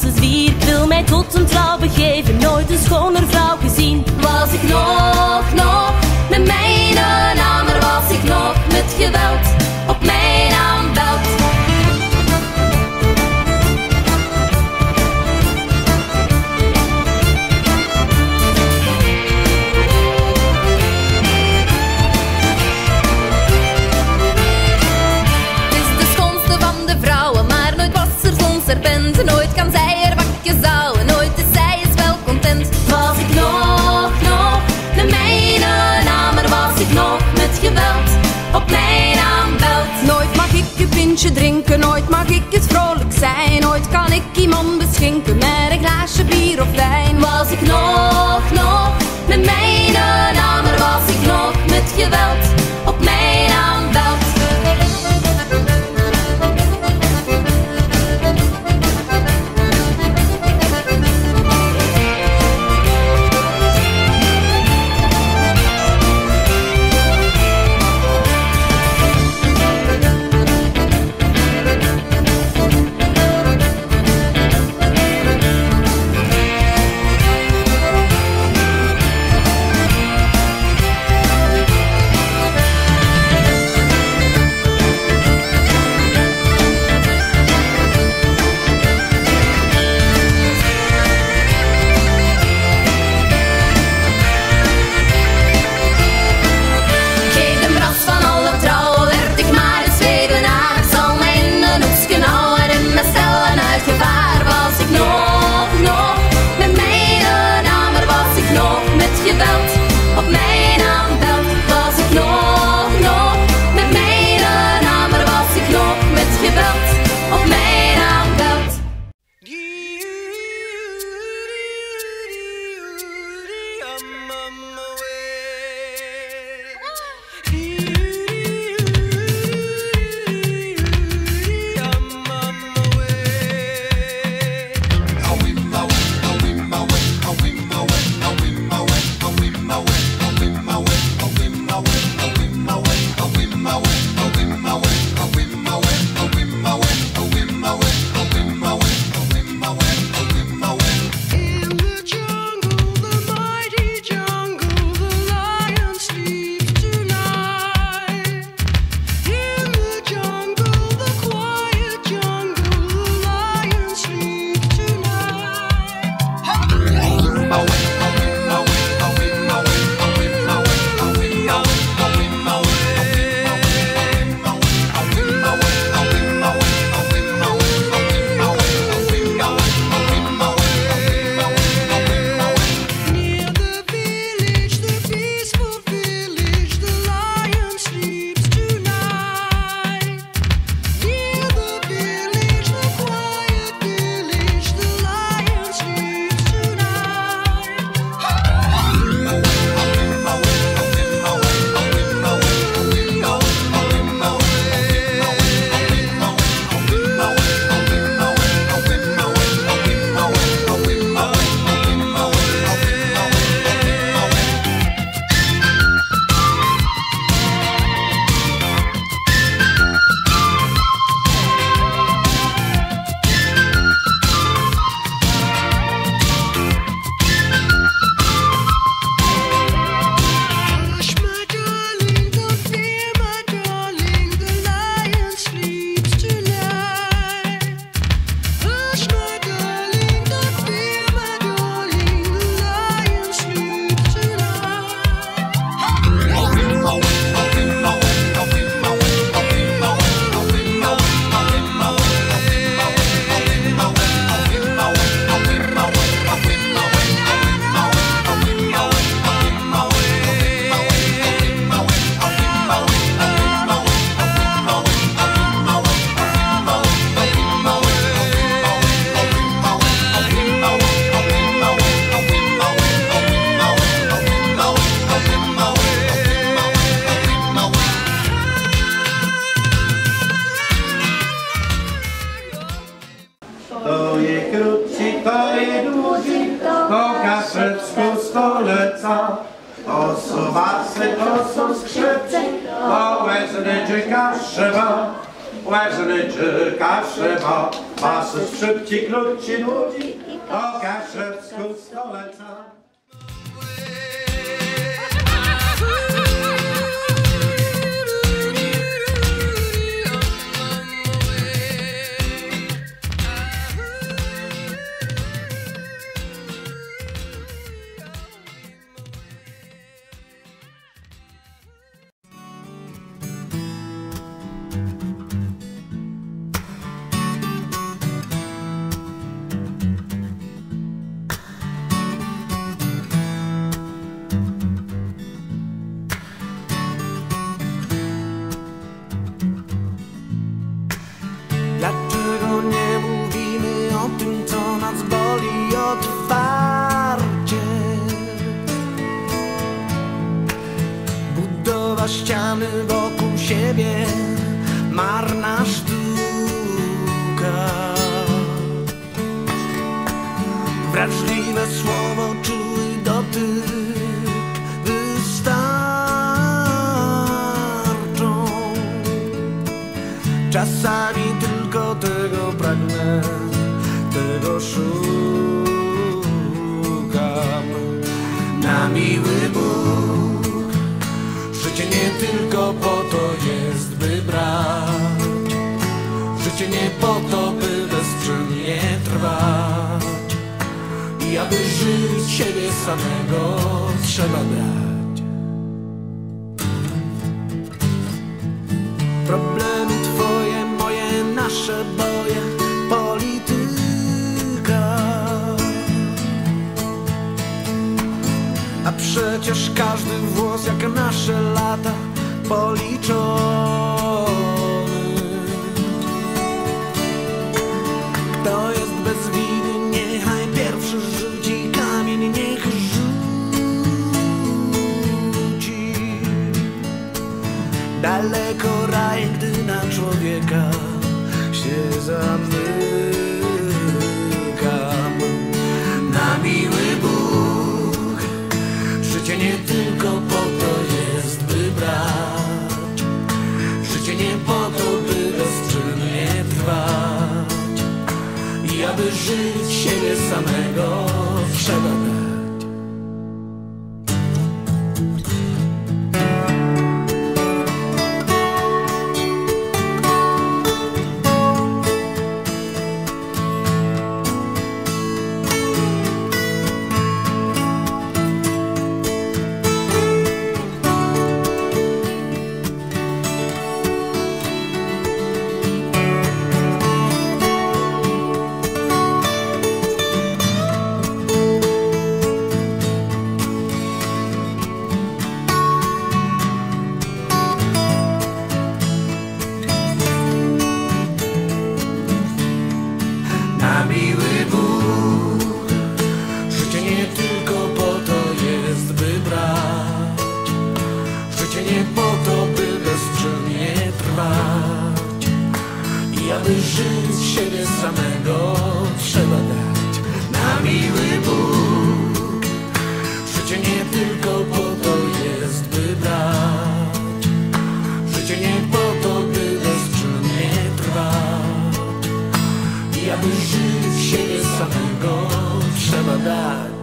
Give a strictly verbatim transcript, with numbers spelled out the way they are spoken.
ze zwier. Ik wil mij tot een trouw begeven, nooit een schoner vrouw gezien. Was ik nog, nog met mijn namer, was ik nog met geweld op mijn aanbeld. Nooit kan zij er bakjes houden, nooit is zij is wel content. Was ik nog, nog met mijn namer, was ik nog met geweld op mijn aanbeld. Nooit mag ik een pintje drinken, nooit mag ik eens vrolijk zijn. Nooit kan ik iemand beschinken met een glaasje bier of wijn. Was ik nog, nog met mijn namer, was ik nog met geweld op mijn aanbeld. To są skrzypce, to łezny dźwiga szyba. Łeżnyczy kaszę ma, masy szybci, krótci ludzi, o kaszę w skut stoleca. Dlaczego nie mówimy o tym, co nas boli otwarcie? Budowa ściany wokół siebie, marna sztuka. Wrażliwe słowo, czuły dotyk wystarczą. Czasami tylko tego pragnę, tego szukam. Na miły Bóg, życie nie tylko po to jest, by brać. Życie nie po to, by bezczynnie trwać. I aby żyć siebie samego, trzeba brać. Problemy twoje, moje, nasze boje, polityka. A przecież każdy włos jak nasze lata policzony. Kto jest bez winy, niechaj pierwszy rzuci kamień, niech rzuci. Daleko raj, gdy na człowieka się zamykam. Na miły Bóg, życie nie tylko po to jest, by brać. Życie nie po to, by bezczynnie trwać. I aby żyć siebie samego, trzeba brać. Na miły Bóg, życie nie tylko po to jest, by brać. Życie nie po to, by bezczynnie trwać. I aby żyć siebie samego, trzeba dać. Na miły Bóg, życie nie tylko po to jest, by brać. Życie nie po to, by bezczynnie trwać. I aby żyć siebie samego, trzeba dać.